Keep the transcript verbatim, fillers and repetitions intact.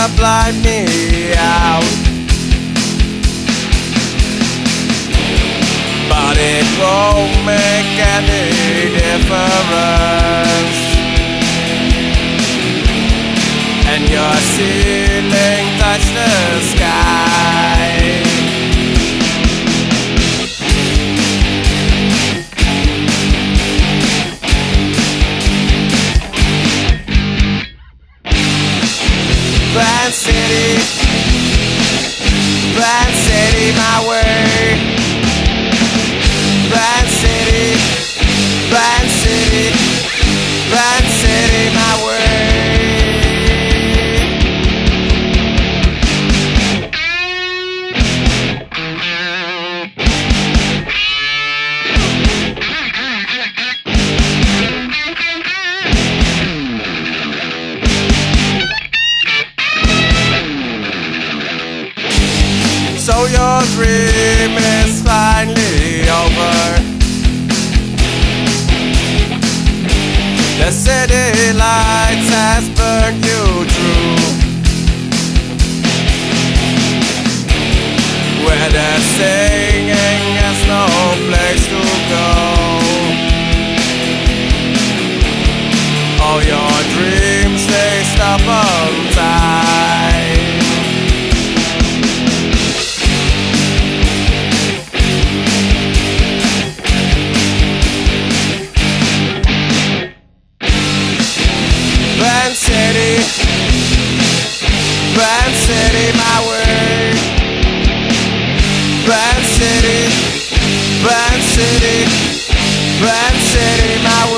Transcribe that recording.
blind me out, but it won't make any difference. And your ceiling touched the sky. Van City, Van City, my way. Van City, Van City, Van City, my way. So your dream is finally over. The city lights has burned you through. Where the singing has no place to go. All your dreams, they stop on time. Van City, Van City, my way. Van City, Van City, Van City, my way.